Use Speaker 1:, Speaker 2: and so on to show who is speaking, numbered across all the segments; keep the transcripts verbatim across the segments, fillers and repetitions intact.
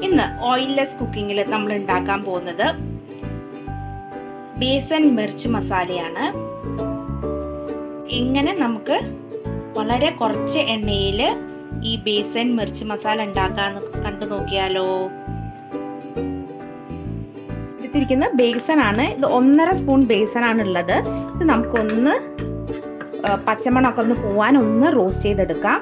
Speaker 1: ഇന്ന് ഓയിൽലെസ് കുക്കിങ്ങിൽ നമ്മൾ ഉണ്ടാക്കാൻ പോകുന്നത് ബേസൻ മിർച്ച് മസാലയാണ്. എങ്ങനെ നമുക്ക് വളരെ കുറച്ച് എണ്ണയിൽ ഈ ബേസൻ മിർച്ച് മസാല ഉണ്ടാക്കാന്ന് കണ്ടു നോക്കിയാലോ. എടുത്തിരിക്കുന്ന ബേസൻ ആണ്, ഇത് ഒന്നര സ്പൂൺ ബേസൻ ആണ് ഉള്ളത്. ഇത് നമുക്കൊന്ന് പച്ചമണമൊക്കെ ഒന്ന് പോവാൻ ഒന്ന് റോസ്റ്റ് ചെയ്തെടുക്കാം.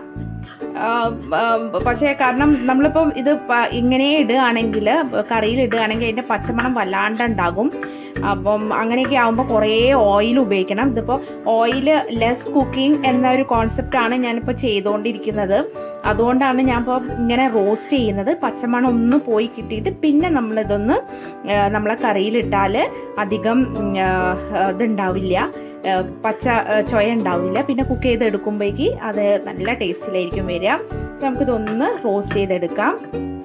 Speaker 1: പക്ഷേ കാരണം നമ്മളിപ്പം ഇത് ഇങ്ങനെ ഇടുകയാണെങ്കിൽ, കറിയിൽ ഇടുകയാണെങ്കിൽ അതിൻ്റെ പച്ചമണം വല്ലാണ്ട് ഉണ്ടാകും. അപ്പം അങ്ങനെയൊക്കെ ആകുമ്പോൾ കുറേ ഓയിൽ ഉപയോഗിക്കണം. ഇതിപ്പോൾ ഓയിൽ ലെസ് കുക്കിംഗ് എന്ന ഒരു കോൺസെപ്റ്റാണ് ഞാനിപ്പോൾ ചെയ്തുകൊണ്ടിരിക്കുന്നത്. അതുകൊണ്ടാണ് ഞാൻ ഇപ്പോൾ ഇങ്ങനെ റോസ്റ്റ് ചെയ്യുന്നത്. പച്ചമണം ഒന്ന് പോയി കിട്ടിയിട്ട് പിന്നെ നമ്മളിതൊന്ന് നമ്മളെ കറിയിലിട്ടാൽ അധികം ഇതുണ്ടാവില്ല, പച്ച ചൊയ ഉണ്ടാവില്ല. പിന്നെ കുക്ക് ചെയ്തെടുക്കുമ്പോഴേക്ക് അത് നല്ല ടേസ്റ്റിലായിരിക്കും വരിക. നമുക്കിതൊന്ന് റോസ്റ്റ് ചെയ്തെടുക്കാം.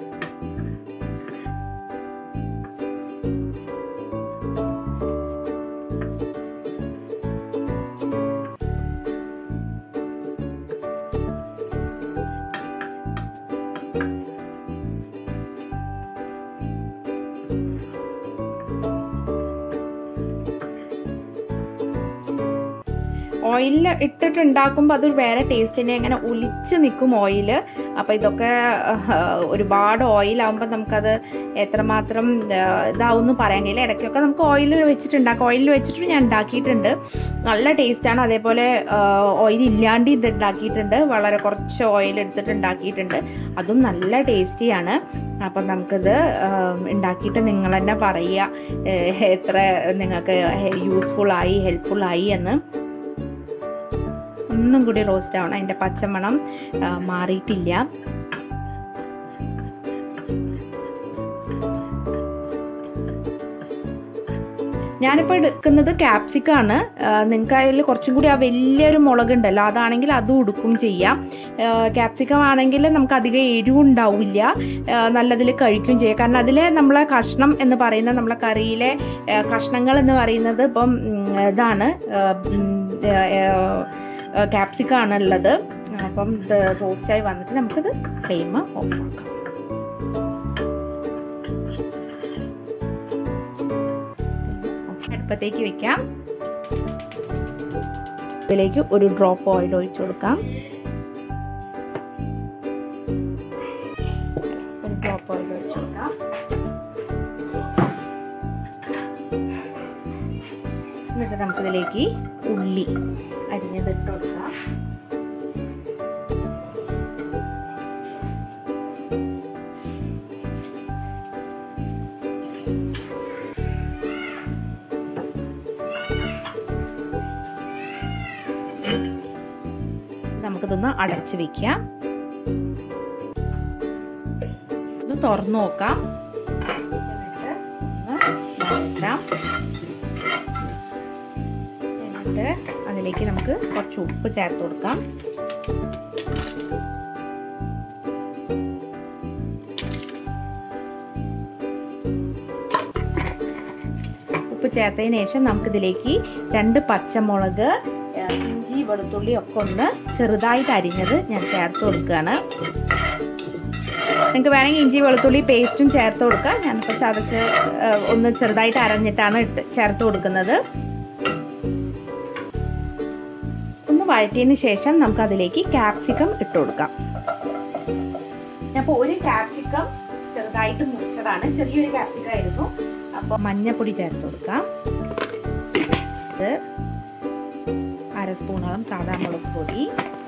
Speaker 1: ഓയിലിൽ ഇട്ടിട്ട് ഉണ്ടാക്കുമ്പോൾ അതൊരു വേറെ ടേസ്റ്റിനെ അങ്ങനെ ഒലിച്ച് നിൽക്കും ഓയിൽ. അപ്പോൾ ഇതൊക്കെ ഒരുപാട് ഓയിലാവുമ്പോൾ നമുക്കത് എത്രമാത്രം ഇതാവുമെന്ന് പറയാൻ കഴിയില്ല. ഇടയ്ക്കൊക്കെ നമുക്ക് ഓയിലിൽ വെച്ചിട്ടുണ്ടാക്കാം. ഓയിലിൽ വെച്ചിട്ട് ഞാൻ ഉണ്ടാക്കിയിട്ടുണ്ട്, നല്ല ടേസ്റ്റാണ്. അതേപോലെ ഓയിൽ ഇല്ലാണ്ട് ഇത് ഉണ്ടാക്കിയിട്ടുണ്ട്, വളരെ കുറച്ച് ഓയിൽ എടുത്തിട്ട് ഉണ്ടാക്കിയിട്ടുണ്ട്, അതും നല്ല ടേസ്റ്റിയാണ്. അപ്പം നമുക്കിത് ഉണ്ടാക്കിയിട്ട് നിങ്ങൾ തന്നെ പറയുക എത്ര നിങ്ങൾക്ക് യൂസ്ഫുള്ളായി ഹെൽപ്ഫുള്ളായി എന്ന്. ഒന്നും കൂടി റോസ്റ്റ് ആവണം, അതിൻ്റെ പച്ചമണം മാറിയിട്ടില്ല. ഞാനിപ്പോൾ എടുക്കുന്നത് ക്യാപ്സിക്കാണ്. നിങ്ങൾക്ക് അതിൽ കുറച്ചും കൂടി ആ വലിയൊരു മുളകുണ്ടല്ലോ, അതാണെങ്കിൽ അതും എടുക്കും ചെയ്യാം. ക്യാപ്സിക്കം ആണെങ്കിൽ നമുക്ക് അധികം എരിവുണ്ടാവില്ല, നല്ലതിൽ കഴിക്കും ചെയ്യാം. കാരണം അതിൽ നമ്മളെ കഷ്ണം എന്ന് പറയുന്നത്, നമ്മളെ കറിയിലെ കഷ്ണങ്ങൾ എന്ന് പറയുന്നത് ഇപ്പം ഇതാണ്, ക്യാപ്സിക്കാണ് ഉള്ളത്. അപ്പം ഇത് റോസ്റ്റായി വന്നിട്ട് നമുക്കിത് ഫ്ലെയിം ഓഫാക്കാം. അടുപ്പത്തേക്ക് വെക്കാം. ഇതിലേക്ക് ഒരു ഡ്രോപ്പ് ഓയിൽ ഒഴിച്ചു കൊടുക്കാം. ഒരു ഡ്രോപ്പ് ഓയിൽ ഒഴിച്ചു കൊടുക്കാം. എന്നിട്ട് നമുക്കിതിലേക്ക് ഉള്ളി അരിഞ്ഞത് ഇട്ട് കൊടുക്കാം. നമുക്കിതൊന്ന് അടച്ചു വെക്കാം. ഇത് തുറന്നു നോക്കാം. എന്നിട്ട് അതിലേക്ക് നമുക്ക് കുറച്ച് ഉപ്പ് ചേർത്ത് കൊടുക്കാം. ഉപ്പ് ചേർത്തതിന് ശേഷം നമുക്കിതിലേക്ക് രണ്ട് പച്ചമുളക്, ഇഞ്ചി, വെളുത്തുള്ളി ഒക്കെ ഒന്ന് ചെറുതായിട്ട് അരിഞ്ഞത് ഞാൻ ചേർത്ത് കൊടുക്കുകയാണ്. നിങ്ങൾക്ക് വേണമെങ്കിൽ ഇഞ്ചി വെളുത്തുള്ളി പേസ്റ്റും ചേർത്ത് കൊടുക്കാം. ഞാനിപ്പോൾ ചതച്ച് ഒന്ന് ചെറുതായിട്ട് അരഞ്ഞിട്ടാണ് ഇട്ട് ചേർത്ത് കൊടുക്കുന്നത്. ഒന്ന് വഴറ്റിയതിന് ശേഷം നമുക്കതിലേക്ക് ക്യാപ്സിക്കം ഇട്ട് കൊടുക്കാം. അപ്പോൾ ഒരു ക്യാപ്സിക്കം ചെറുതായിട്ട് മുറിച്ചതാണ്, ചെറിയൊരു ക്യാപ്സിക്കം ആയിരുന്നു. അപ്പോൾ മഞ്ഞൾപ്പൊടി ചേർത്ത് കൊടുക്കാം. ഇത് അര സ്പൂണോളം സാധാ മുളക് പൊടി,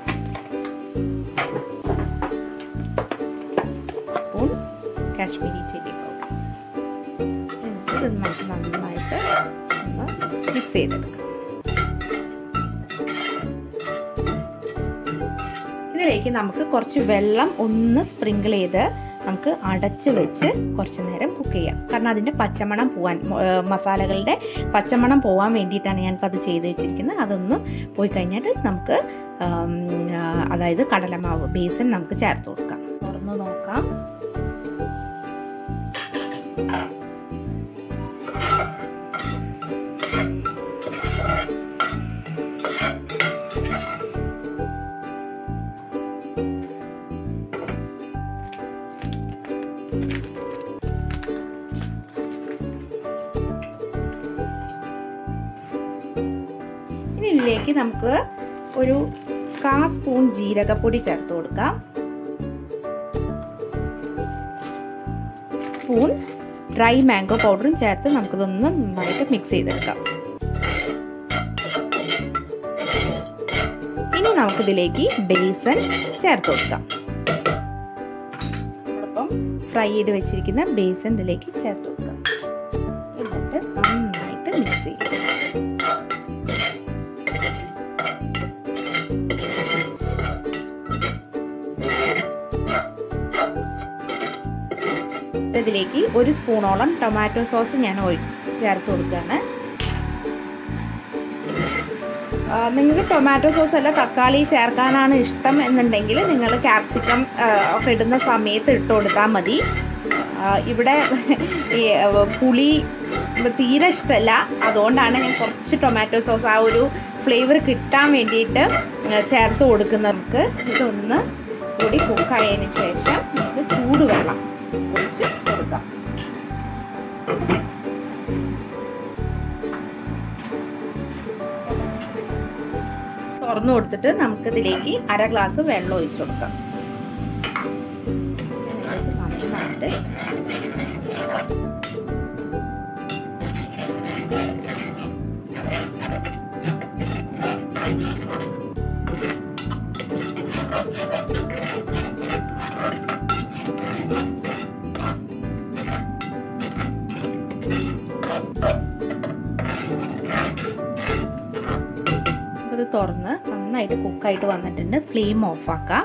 Speaker 1: സ്പൂൺ കാശ്മീരി ചില്ലി പൗഡർ. എന്നിട്ട് ഇത് നമുക്ക് നന്നായിട്ട് ഒന്ന് മിക്സ് ചെയ്തെടുക്കാം. ഇതിലേക്ക് നമുക്ക് കുറച്ച് വെള്ളം ഒന്ന് സ്പ്രിങ്കിൾ ചെയ്ത് നമുക്ക് അടച്ച് വെച്ച് കുറച്ച് നേരം കുക്ക് ചെയ്യാം. കാരണം അതിൻ്റെ പച്ചമണം പോവാൻ, മസാലകളുടെ പച്ചമണം പോവാൻ വേണ്ടിയിട്ടാണ് ഞാനിപ്പോൾ അത് ചെയ്ത് വെച്ചിരിക്കുന്നത്. അതൊന്ന് പോയി കഴിഞ്ഞിട്ട് നമുക്ക് അതായത് കടലമാവ് ബേസൻ നമുക്ക് ചേർത്ത് കൊടുക്കാം. തുറന്ന് നോക്കാം. ഇതിലേക്ക് നമുക്ക് ഒരു കാ സ്പൂൺ ജീരകപ്പൊടി ചേർത്ത് കൊടുക്കാം. സ്പൂൺ ഡ്രൈ മാംഗോ പൗഡറും ചേർത്ത് നമുക്കിതൊന്ന് നന്നായിട്ട് മിക്സ് ചെയ്തെടുക്കാം. ഇനി നമുക്കിതിലേക്ക് ബേസൻ ചേർത്ത് കൊടുക്കാം. നമ്മളിപ്പം ഫ്രൈ ചെയ്ത് വെച്ചിരിക്കുന്ന ബേസൻ ഇതിലേക്ക് ചേർത്ത് കൊടുക്കാം. എന്നിട്ട് നന്നായിട്ട് മിക്സ് ചെയ്യും. ഇതിലേക്ക് ഒരു സ്പൂണോളം ടൊമാറ്റോ സോസ് ഞാൻ ഒഴിച്ച് ചേർത്ത് കൊടുക്കുകയാണ്. നിങ്ങൾക്ക് ടൊമാറ്റോ സോസ് അല്ല തക്കാളി ചേർക്കാനാണ് ഇഷ്ടം എന്നുണ്ടെങ്കിൽ നിങ്ങൾ ക്യാപ്സിക്കം ഒക്കെ ഇടുന്ന സമയത്ത് ഇട്ട് കൊടുത്താൽ മതി. ഇവിടെ പുളി തീരെ ഇഷ്ടമല്ല, അതുകൊണ്ടാണ് ഞാൻ കുറച്ച് ടൊമാറ്റോ സോസ് ആ ഒരു ഫ്ലേവർ കിട്ടാൻ വേണ്ടിയിട്ട് ചേർത്ത് കൊടുക്കുന്നത്. നമുക്ക് ഇതൊന്ന് കൂടി കുക്കായതിന് ശേഷം നമുക്ക് ചൂടുവെള്ളം ഒഴിച്ച് കൊടുക്കാം. തുറന്നു കൊടുത്തിട്ട് നമുക്കിതിലേക്ക് അര ഗ്ലാസ് വെള്ളം ഒഴിച്ചു കൊടുക്കാം. നന്നായിട്ട് ഇത് തുറന്ന് നന്നായിട്ട് കുക്കായിട്ട് വന്നിട്ടുണ്ട്. ഫ്ലെയിം ഓഫ് ആക്കാം.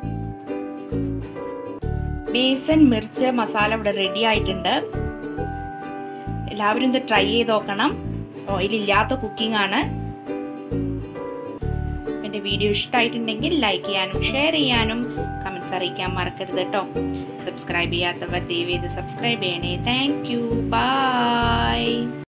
Speaker 1: ബേസൻ മിർച്ച് മസാല ഇവിടെ റെഡി ആയിട്ടുണ്ട്. എല്ലാവരും ഇത് ട്രൈ ചെയ്ത് നോക്കണം. ഓയിലില്ലാത്ത കുക്കിംഗ് ആണ്. എൻ്റെ വീഡിയോ ഇഷ്ടമായിട്ടുണ്ടെങ്കിൽ ലൈക്ക് ചെയ്യാനും ഷെയർ ചെയ്യാനും കമൻസ് അറിയിക്കാൻ മറക്കരുത് കേട്ടോ. സബ്സ്ക്രൈബ് ചെയ്യാത്തവർ ദയവ് ചെയ്ത് സബ്സ്ക്രൈബ് ചെയ്യണേ. Thank you. ബൈ.